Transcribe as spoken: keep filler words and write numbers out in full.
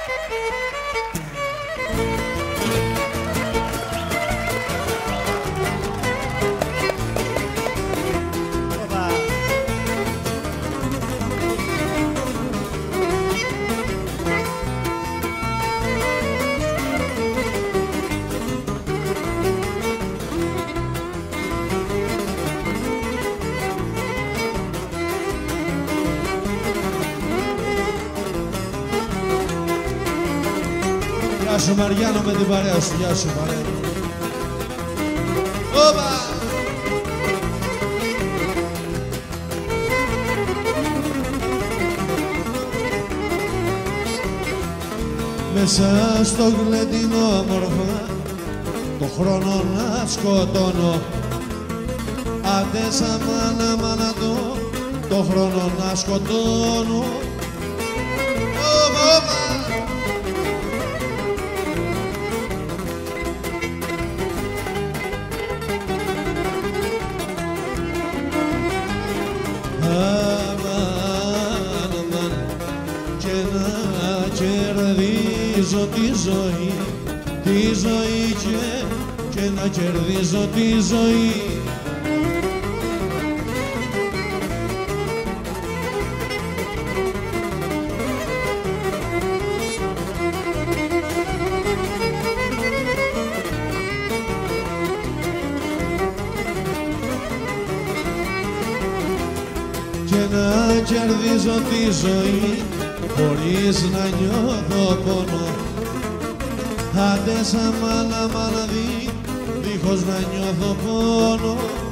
Γεια σου Μαριάνο με την παρέα σου, γεια σου παρέα. Όπα! Μέσα στο γλεντινό όμορφα το χρόνο να σκοτώνω. Άντε σαν μάνα μάνα το, το χρόνο να σκοτώνω. Όπα, όπα! Αμάν, αμάν, και να κερδίζω τη ζωή, τη ζωή και, και να κερδίζω τη ζωή. Και να κερδίζω τη ζωή χωρίς να νιώθω πόνο. Άντε σαν μάνα μάνα δι, δίχως να νιώθω πόνο.